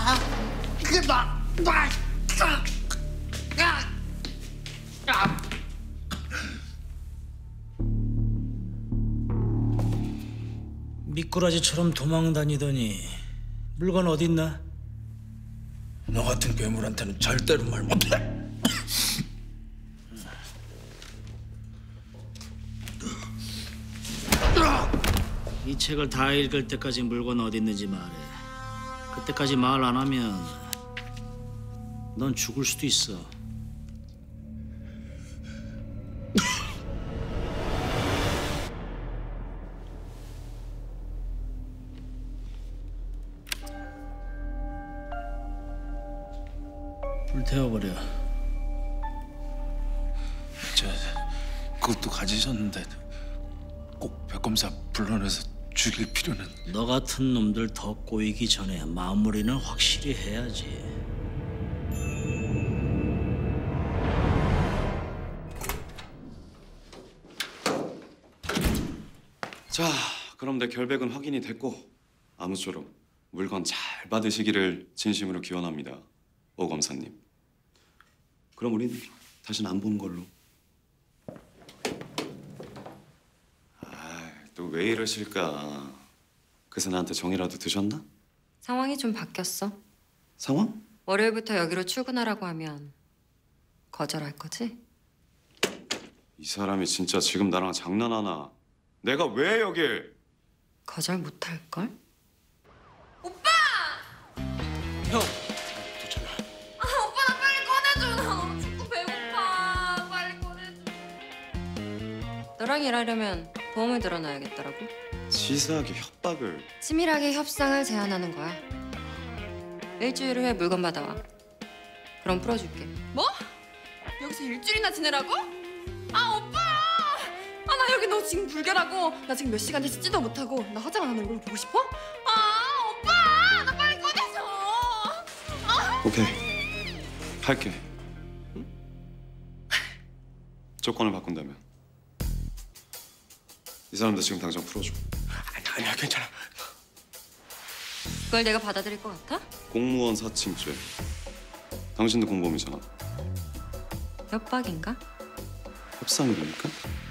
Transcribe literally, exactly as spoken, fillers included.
그나 나. 미꾸라지처럼 도망다니더니 물건 어딨나? 너 같은 괴물한테는 절대로 말 못해. 이 책을 다 읽을 때까지 물건 어딨는지 말해. 그때까지 말 안 하면 넌 죽을 수도 있어. 불태워버려. 저 그것도 가지셨는데 꼭 백검사 불러내서 죽일 필요는. 너 같은 놈들 더 꼬이기 전에 마무리는 확실히 해야지. 자, 그럼 내 결백은 확인이 됐고 아무쪼록 물건 잘 받으시기를 진심으로 기원합니다, 오 검사님. 그럼 우린 다시는 안 보는 걸로. 아, 또 왜 이러실까? 그새 나한테 정이라도 드셨나? 상황이 좀 바뀌었어. 상황? 월요일부터 여기로 출근하라고 하면 거절할 거지? 이 사람이 진짜 지금 나랑 장난하나? 내가 왜 여길? 거절 못할걸? 형! 아, 오빠 나 빨리 꺼내줘. 나 너무 춥고 배고파. 빨리 꺼내줘. 너랑 일하려면 보험을 들어놔야겠더라고. 치사하게 협박을. 치밀하게 협상을 제안하는 거야. 일주일 후에 물건 받아와. 그럼 풀어줄게. 뭐? 여기서 일주일이나 지내라고? 아 오빠! 아 나 여기 너 지금 불결하고 나 지금 몇 시간째 씻지도 못하고 나 화장 안 하는 얼굴 보고 싶어? 아 오빠! 나 빨리 꺼내줘! 아! 오케이, 할게. 응? 조건을 바꾼다면 이 사람들 지금 당장 풀어줘. 아니야 아니야 괜찮아. 그걸 내가 받아들일 것 같아? 공무원 사칭죄. 당신도 공범이잖아. 협박인가? 협상이라니까?